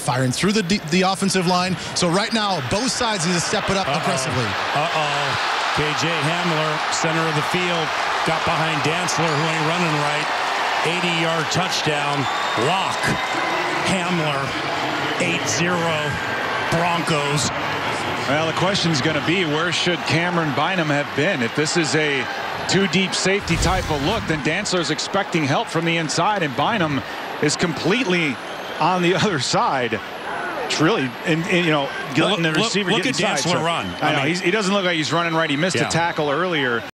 firing through the offensive line. So right now, both sides need to step it up aggressively. KJ Hamler, center of the field, got behind Dantzler, who ain't running right. 80-yard touchdown. Lock. Hamler, 8-0 Broncos. Well, the question's going to be, where should Cameron Bynum have been? If this is a two-deep safety type of look, then Dantzler's expecting help from the inside, and Bynum is completely on the other side. It's really, letting the receiver look get at inside. Dantzler run. I know, he doesn't look like he's running right. He missed a tackle earlier.